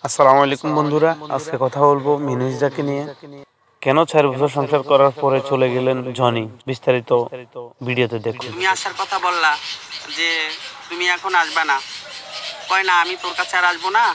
আসসালামু আলাইকুম বন্ধুরা, আজকে কথা বলবো মিনু ইসরাকে নিয়ে। কেন 4 বছর সংসার করার পরে চলে গেলেন জনি, বিস্তারিত ভিডিওতে দেখুন। তুমি আসার কথা বললা যে তুমি এখন আসবে না, কয় না আমি তোর কাছে আর আসবো না।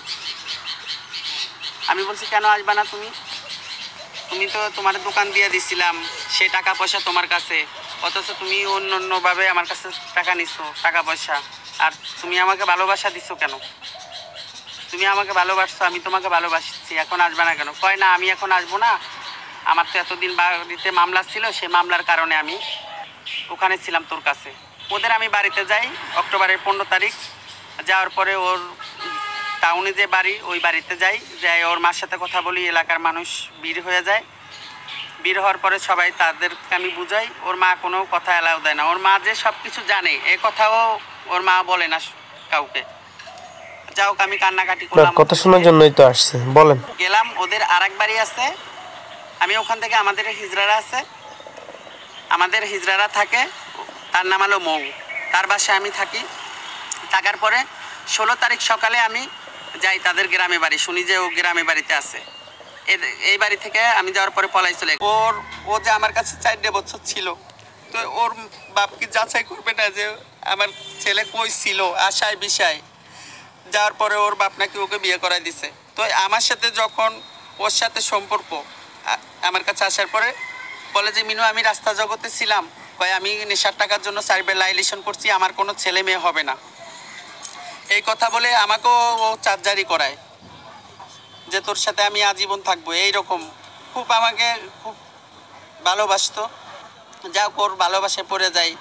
আমি বলছি কেন আসবে না তুমি? তুমি তো তোমার দোকান দিয়ে দিছিলাম, সে টাকা পয়সা তোমার কাছে, অথচ তুমি অন্য অন্যভাবে আমার কাছে টাকা নিছো, টাকা পয়সা। আর তুমি আমাকে ভালোবাসা দিছো কেন? তুমি আমাকে ভালোবাসছো, আমি তোমাকে ভালোবাসছি, এখন আসবে না কেন? কয় না আমি এখন আসবো না, আমার তো এতদিন বাড়িতে মামলা ছিল, সেই মামলার কারণে আমি ওখানে ছিলাম তোর কাছে। ওদের আমি বাড়িতে যাই অক্টোবরের 15 তারিখ, যাওয়ার পরে ওর টাউনে যে বাড়ি, ওই বাড়িতে যাই ওর মার সাথে কথা বলি, এলাকার মানুষ ভিড় হয়ে যায়। ভিড় হওয়ার পরে সবাই তাদেরকে আমি বুঝাই, ওর মা কোনো কথা অ্যালাউ দেয় না। ওর মা যে সব কিছু জানে এ কথাও ওর মা বলে না কাউকে। যাও, আমি কান্নাকাটি করলাম, কথা শোনার জন্যই তো আসছে, বলেন। গেলাম, ওদের আরেক বাড়ি আছে, আমি ওখান থেকে, আমাদের হিজড়ারা আছে, আমাদের হিজড়ারা থাকে, তার নাম হলো মৌ, তার বাসায় আমি থাকি। থাকার পরে 16 তারিখ সকালে আমি যাই তাদের গ্রামে বাড়ি, শুনি যে ও গ্রামে বাড়িতে আছে। এই বাড়ি থেকে আমি যাওয়ার পরে পলাই চলে, ও যে আমার কাছে 4 বছর ছিল, তো ওর বাপ কি যাচাই করবে না যে আমার ছেলে কই ছিল আশায় বিষায়? যাওয়ার পরে ওর বাপ নাকি ওকে বিয়ে করাই দিছে। তো আমার সাথে যখন ওর সাথে সম্পর্ক, আমার কাছে আসার পরে বলে যে মিনু আমি রাস্তা জগতে ছিলাম, ভাই আমি নেশার টাকার জন্য সাইবারাইজেশন করছি, আমার কোনো ছেলে মেয়ে হবে না, এই কথা বলে আমাকেও ও চার্জারি করায় যে তোর সাথে আমি আজীবন থাকবো, এইরকম। খুব আমাকে খুব ভালোবাসতো, যা ওর ভালোবাসে পড়ে যাই।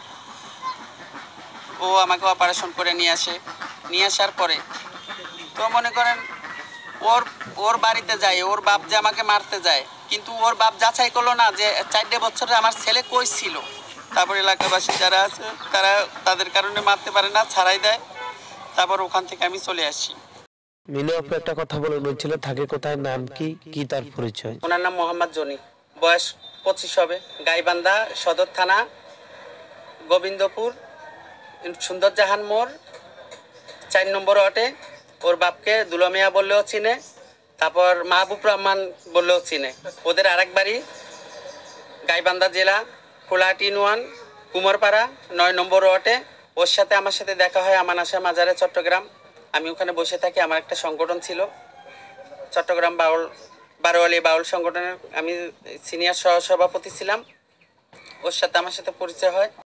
ও আমাকে অপারেশন করে নিয়ে আসার পরে তো মনে করেন ওর ওর বাড়িতে যায়, ওর বাপ যে আমাকে মারতে যায়, কিন্তু ওর বাপ যাচাই করলো না যে 4 বছরে আমার ছেলে কই ছিল। তারপর এলাকাবাসী যারা আছে তারা তাদের কারণে মারতে পারে না, ছাড়াই দেয়। তারপর ওখান থেকে আমি চলে আসি। মিনু, আপনি একটা কথা বলেন, ওই ছেলে থাকে কোথায়, নাম কি, কি তার পরিচয়? ওনার নাম মোহাম্মদ জনি, বয়স 25 হবে, গাইবান্ধা সদর থানা, গোবিন্দপুর, সুন্দরজাহান মোড়, 4 নম্বর ওয়ার্ডে। ওর বাপকে দুলামিয়া বললেও চিনে, তারপর মাহবুব রহমান বললেও চিনে। ওদের আরেক বাড়ি গাইবান্ধা জেলা, খোলাহাটি ইউনিয়ন, কুমারপাড়া, 9 নম্বর ওয়ার্ডে। ওর সাথে আমার সাথে দেখা হয় আমান আশা মাজারে, চট্টগ্রাম। আমি ওখানে বসে থাকি, আমার একটা সংগঠন ছিল চট্টগ্রাম বারোয়ালি বাউল সংগঠনের, আমি সিনিয়র সহসভাপতি ছিলাম। ওর সাথে আমার সাথে পরিচয় হয়।